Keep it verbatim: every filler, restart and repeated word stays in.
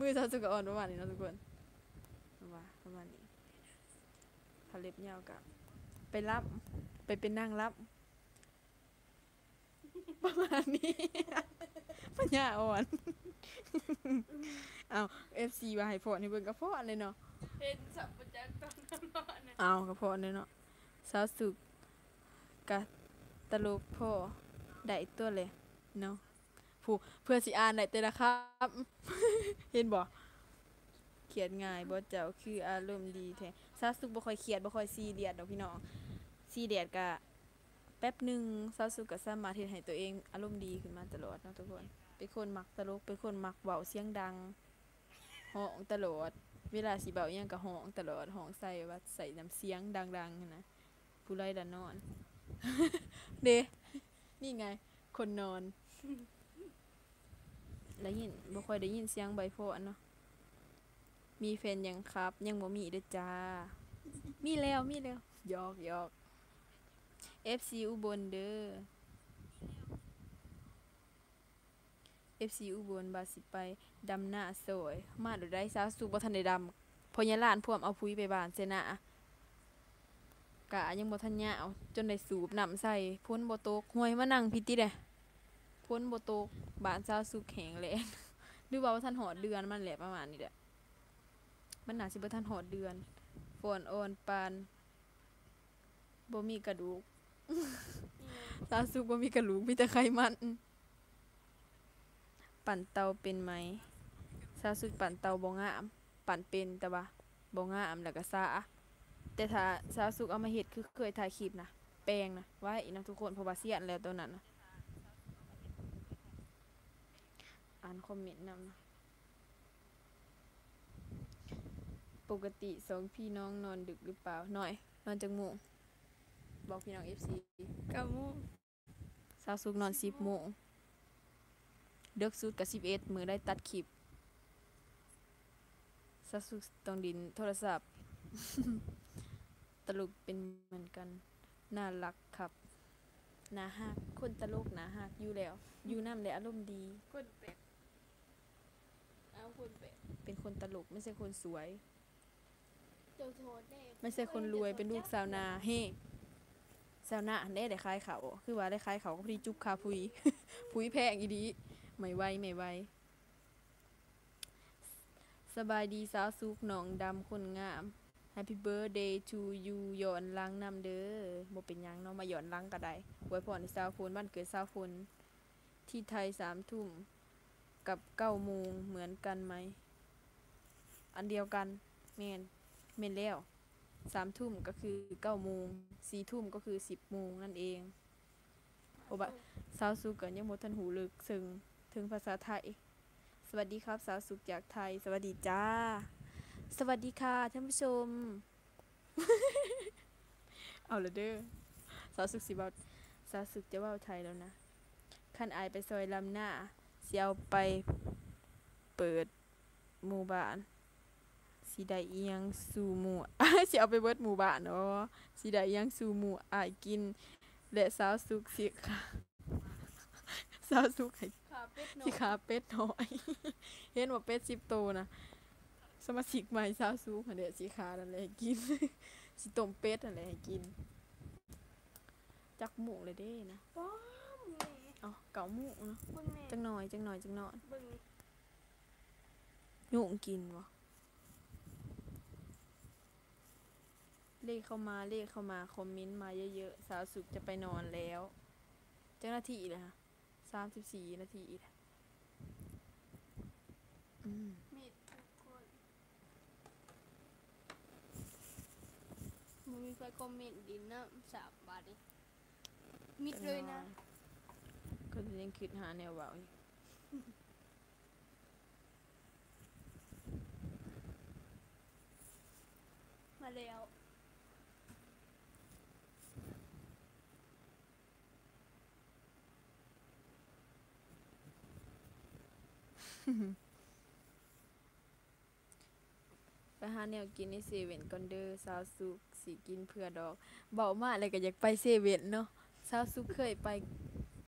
มือสาวสุกก็อ่อนประมาณนี้เนาะทุกคนว่าประมาณนี้พาเล็บยาวกับไปรับไปเป็นนางรับประมาณนี้ปัญญาอ่อนเอาเอฟซีมาให้พอนี่เบิ่งกระเพาะเลยเนาะเห็นสับประจักษ์ตอนนั้นเนาะนะเอากระเพาะเลยเนาะสาวสุกกะตลกพ่อได้ตัวเลยเนาะผู้เพื่อสิอ่านได้แต่ละครับเห็นบ่เขียนง่ายบ่เจ้าคืออารมณ์ดีแท้สาวสุกบ่ค่อยเครียดบ่ค่อยซีเรียสดอกพี่น้องซีเรียสกะแป๊บหนึงสาวสุกก็สามารถเฮ็ดให้ตัวเองอารมณ์ดีขึ้นมาตลอดเนาะทุกคนเป็นคนมักตลกเป็นคนมักเว้าเสียงดังฮ้องตลอดเวลาสิเว้าอิหยังก็ฮ้องตลอดฮ้องใส่ว่าใส่น้ำเสียงดังๆหั้นนะผู้ไร้ละนอน เด้นี่ไงคนนอนได้ยินบ่ค่อยได้ยินเสียงใบโพะเนาะมีแฟนยังครับยังบ่มีเด้อจ้ามีแล้วมีแล้วหยอกหยอก เอฟ ซี อุบลเด้อ เอฟ ซี อุบลบาสิไปดำหน้าสวยมาดูได้สาวสุกบ่ทันได้ดำพอยะล้านพวมเอาพุ้ยไปบ้านเสยหนะกะยังบ่ทันยาวจนได้สูบน้ำใส่พ้นบ่ตกห้วยมานั่งพิติเด้พ้นบ่ตกบ้านสาวสุกแข็งแรงหรือว่าบ่ทันฮอดเดือนมันแหละประมาณนี้แหละมันน่าสิบ่ทันฮอดเดือนฝนอ่อนปานบ่มีกระดูก สาวสุกบ่มีกระดูกมีแต่ไขมันปั่นเตาเป็นไหมสาวสุกปั่นเตาบ่งามปั่นเป็นแต่ว่าบ่งามแล้วก็ซ่าแต่ถ้าสาวสุกเอามาเฮ็ดคือเคยถ่ายคลิปนะแปลงนะไว้นะทุกคนเพราะว่าเสียนแล้วตัวนั้นนะอ่านคอมเมนต์นำนะปกติสองพี่น้องนอนดึกหรือเปล่าหน่อยนอนจักโมงบอกพี่น้อง เอฟ ซีเก้าโมงสาวสุกนอนสิบโมงเดึกสุดก็สิบเอ็ดมื้อได้ตัดคลิปสาวสุกต้องดินโทรศัพท์ ตลกเป็นเหมือนกันน่ารักครับน่าฮักคนตลกน่าฮักอยู่แล้วอยู่นำได้อารมณ์ดีคนเป็ดเอาคนเป็ดเป็นคนตลกไม่ใช่คนสวยเจ้าโทษแน่ไม่ใช่คนรวยเป็นลูกสาวนาเฮ้สาวนาอันได้ได้คล้ายเขาคือว่าได้คล้ายเขาก็พอดีจุ๊บคาพุย พุยแพงอีดีไม่ไหวไม่ไหวสบายดีสาวสุกหนองดำคนงาม Happy birthday to you ย้อนหลังนำเด้อบ่เป็นหยังเนาะมาย้อนหลังก็ได้อวยพรให้สาวฝนวันเกิดสาวฝนที่ไทยสามทุ่มกับเก้าโมงเหมือนกันไหมอันเดียวกันแม่นแม่นแล้วสามทุ่มก็คือเก้าโมงสี่ทุ่มก็คือสิบโมงนั่นเองโอบะสาวสุกก็ยังบ่ทันหูลึกซึ้งถึงภาษาไทยสวัสดีครับสาวสุกจากไทยสวัสดีจ้าสวัสดีค่ะท่านผู้ชม เอาละเด้อสาวสุกสิเว้าสาวสุกจะเว้าไทยแล้วนะคันอายไปซอยลำหน้าสิเอาไปเปิดหมู่บ้านสิได้อิหยังสู่หมู่ สิเอาไปเบิดหมู่บ้านเนาะสิได้อิหยังสู่หมู่อายกินและสาวสุกสิค่ะ สาวสุกให้ขาเป็ดหน่อสิยขาเป็ดน้อย เห็นว่าเป็ดสิบโตวนะสมาชิกใหม่สาวสุกหั่นแหละสิขานั่นแหละให้กิน สิต้มเป็ดนั่นแหละให้กินจักหมูเลยเด้นะป้อมแม่อ๋อเก่าหมูเนาะเบิ่งแม่จังหน่อยจังหน่อยจังหน่อยเบิ่งนี่ยุ่งกินวะเลขเข้ามาเลขเข้ามาคอมเมนต์มาเยอะๆสาวสุขจะไปนอนแล้วเจ้าหน้าที่เลยค่ะสามสิบสี่นาทีอืมมีทุกคนมันมีไฟคอมเมนต์ดินนะสามบาทนี่มิดเลยนะก็ยังคิดหาแนวเบาอยู่มาแล้วไปหาแนวกินในเซเว่นก่อนเด้อสาวสุกสิกินเพื่อดอกเบามากเลยก็อยากไปเซเว่นเนาะสาวสุกเคยไป